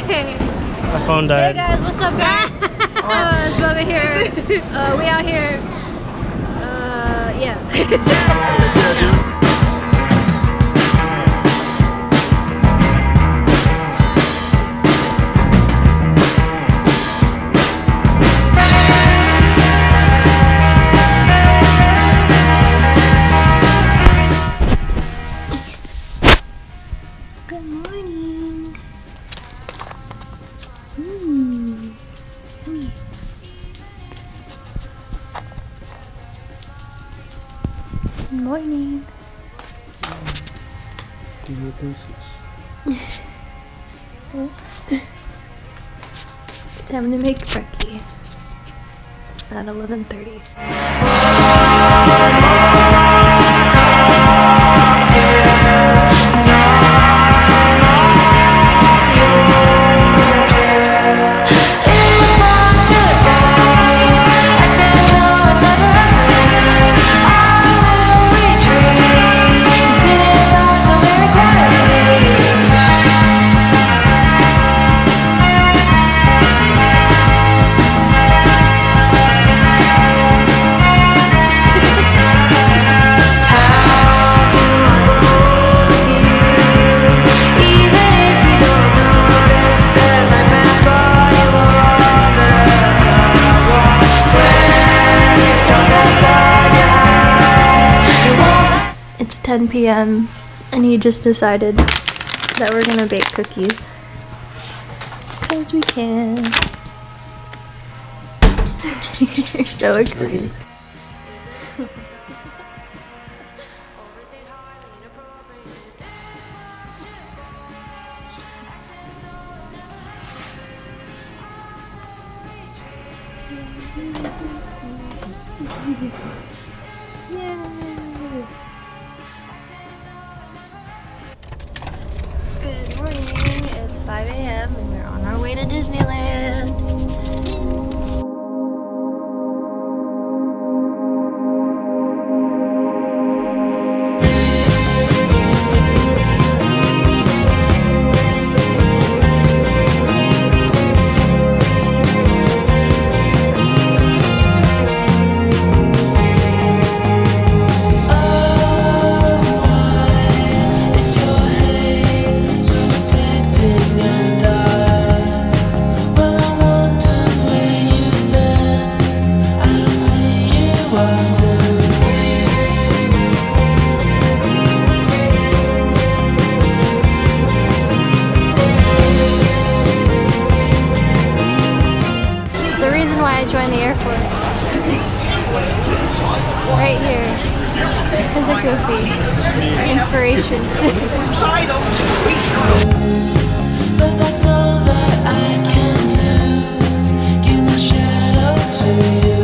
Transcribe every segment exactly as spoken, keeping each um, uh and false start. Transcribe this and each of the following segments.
My phone died. Hey guys, what's up guys? uh, it's Bubba here. Uh, we out here. Uh, yeah. Good morning. Mmm. Yummy. Good morning. Do your pieces. Time to make brekkie at eleven thirty. ten p m and he just decided that we're gonna bake cookies because we can. You're so excited. Yay! Good morning, it's five a m and we're on our way to Disneyland. I joined the Air Force. Right here. Because of Goofy. Inspiration. But that's all that I can do. Give my shadow to you.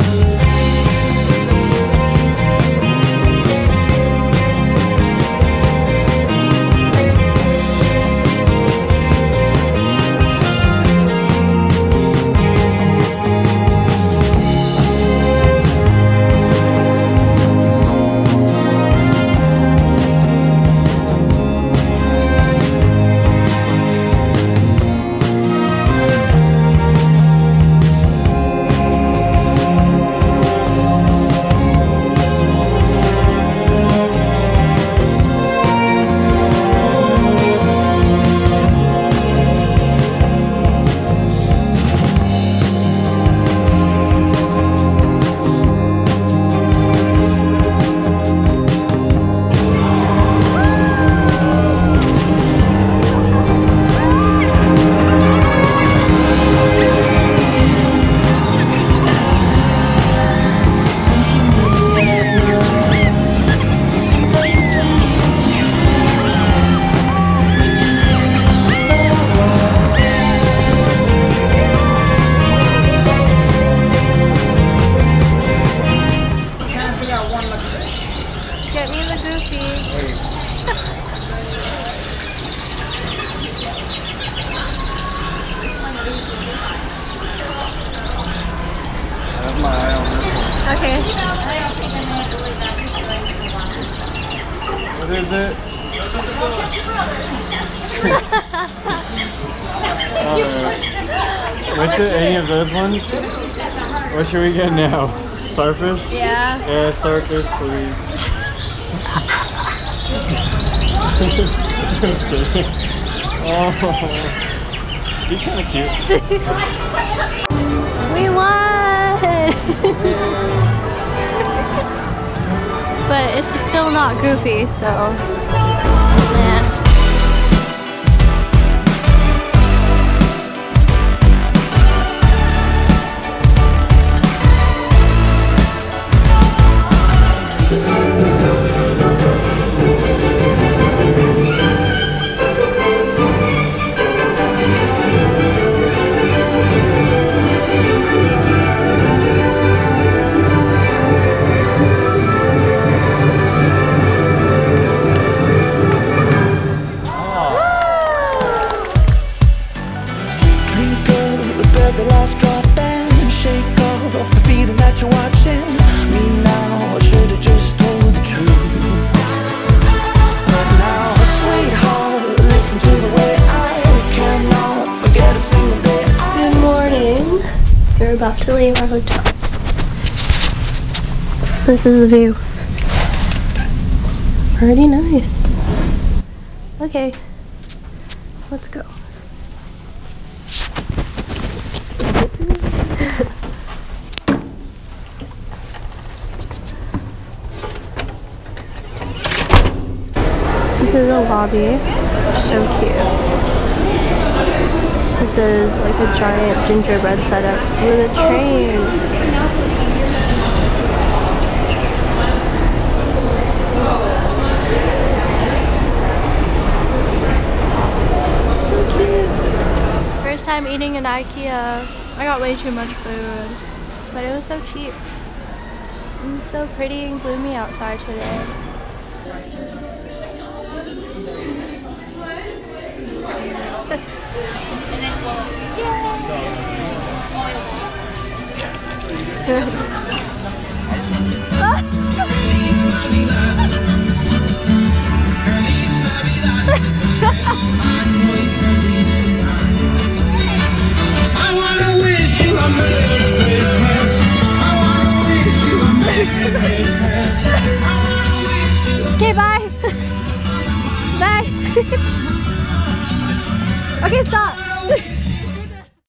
Alright. Went to any of those ones? What should we get now? Starfish? Yeah. Yeah, starfish, please. Just kidding. Oh, he's kind of cute. We won! But it's still not Goofy, so. Man. The last drop and shake off the feeling that you're watching me now. I should have just told the truth. But now, sweetheart, listen to the way I cannot forget a single day. Good morning. We're about to leave our hotel. This is the view. Pretty nice. Okay, let's go. This is the lobby. So cute. This is like a giant gingerbread setup with a train. So cute. First time eating in IKEA. I got way too much food, but it was so cheap. And it's so pretty and gloomy outside today. Yeah.